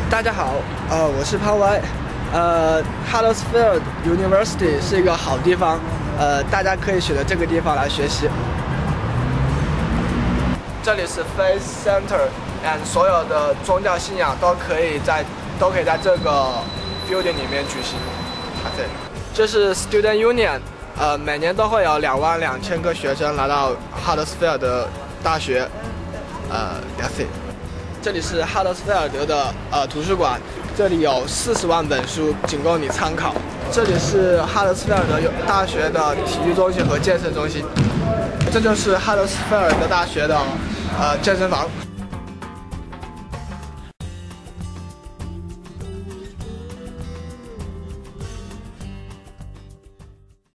大家好，我是潘歪。Huddersfield University 是一个好地方，大家可以选择这个地方来学习。这里是 Faith Center， 所有的宗教信仰都可以在这个 building 里面举行。这是 Student Union， 每年都会有22000个学生来到 Huddersfield 的大学。这里是哈德斯菲尔德的图书馆，这里有40万本书，仅供你参考。这里是哈德斯菲尔德大学的体育中心和健身中心，这就是哈德斯菲尔德大学的健身房。